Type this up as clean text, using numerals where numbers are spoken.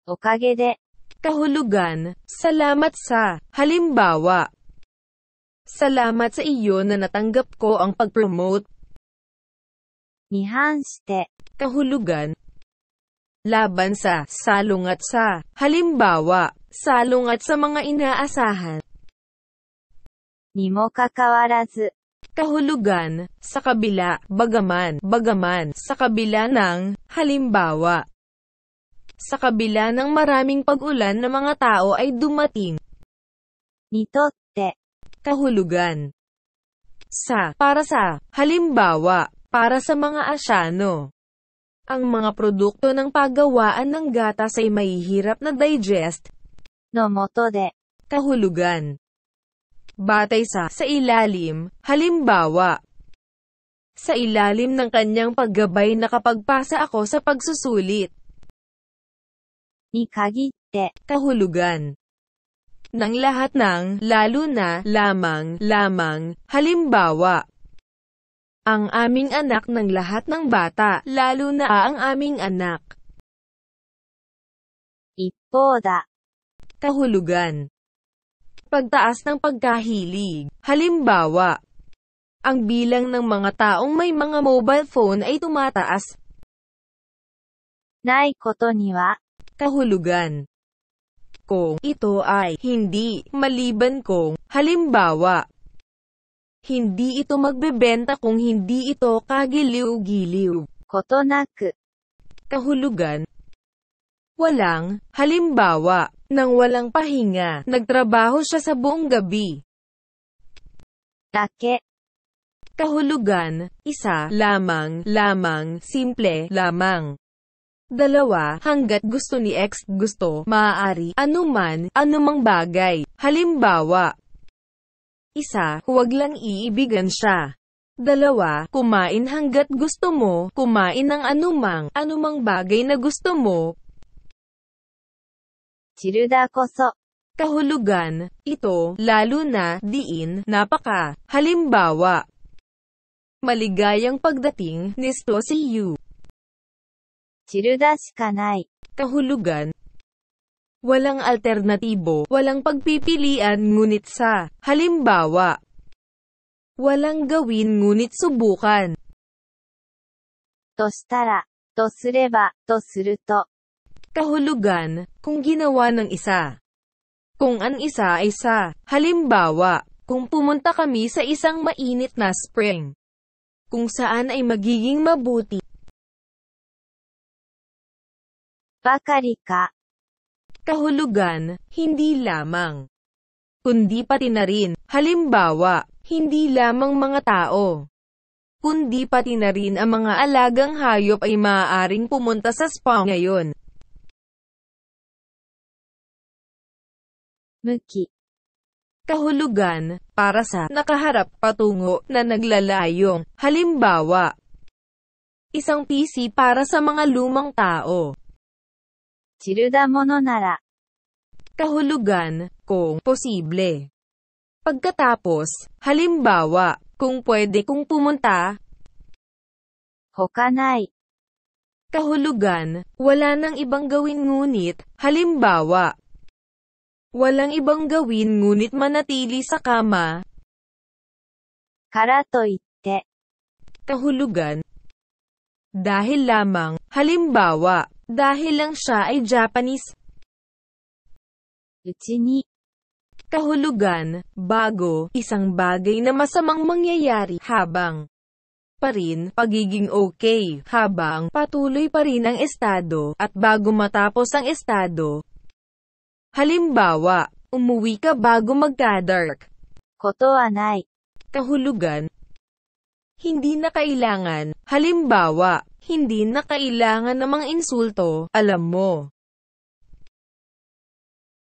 おかげで kahulugan, salamat sa, halimbawa, salamat sa iyo na natanggap ko ang pag-promote. に反して Kahulugan, laban sa, salungat sa, halimbawa, salungat sa mga inaasahan. にもかかわらず Kahulugan, sa kabila, bagaman, sa kabila ng, halimbawa, sa kabila ng maraming pag-ulan na mga tao ay dumating. にとって Kahulugan, sa, para sa, halimbawa, para sa mga asyano. Ang mga produkto ng paggawaan ng gatas ay mahihirap na digest. のもとで Kahulugan, batay sa ilalim, halimbawa, sa ilalim ng kanyang paggabay nakapagpasa ako sa pagsusulit. に限って Kahulugan, ng lahat ng, lalo na, lamang, halimbawa, ang aming anak ng lahat ng bata, lalo na ang aming anak. 一方だ Kahulugan, pagtaas ng pagkahilig, halimbawa, ang bilang ng mga taong may mga mobile phone ay tumataas. ないことには Kahulugan, kung ito ay hindi, maliban kung, halimbawa, hindi ito magbebenta kung hindi ito kagiliw-giliw. kotonaku Kahulugan, walang, halimbawa, nang walang pahinga, nagtrabaho siya sa buong gabi. dake Kahulugan, isa, lamang, simple, lamang. Dalawa, hanggat gusto ni X, gusto, maaari, anuman, anumang bagay. Halimbawa, isa, huwag lang iibigan siya. Dalawa, kumain hanggat gusto mo, kumain ng anumang bagay na gusto mo. チルダこそ Kahulugan, ito, lalo na, diin, napaka. Halimbawa, maligayang pagdating, nisto si you. チルダしかない Kahulugan, walang alternatibo, walang pagpipilian ngunit sa, halimbawa, walang gawin ngunit subukan. としたらとすればとすると Kahulugan, kung ginawa ng isa. Kung ang isa ay sa, halimbawa, kung pumunta kami sa isang mainit na spring, kung saan ay magiging mabuti. ばかりか Kahulugan, hindi lamang, kundi pati na rin, halimbawa, hindi lamang mga tao, kundi pati na rin ang mga alagang hayop ay maaaring pumunta sa spa ngayon. muki Kahulugan, para sa, nakaharap, patungo, na naglalayong, halimbawa, isang PC para sa mga lumang tao. チルダものなら Kahulugan, kung posible. Pagkatapos, halimbawa, kung pwede kung pumunta. 他ない Kahulugan, wala nang ibang gawin ngunit, halimbawa, walang ibang gawin ngunit manatili sa kama. からといって Kahulugan, dahil lamang, halimbawa, dahil lang siya ay Japanese. うちに Kahulugan, bago, isang bagay na masamang mangyayari, habang pa rin, pagiging okay, habang patuloy pa rin ang estado, at bago matapos ang estado. Halimbawa, umuwi ka bago magka-dark. ことはない Kahulugan, hindi na kailangan, halimbawa, hindi na kailangan ng mga insulto, alam mo.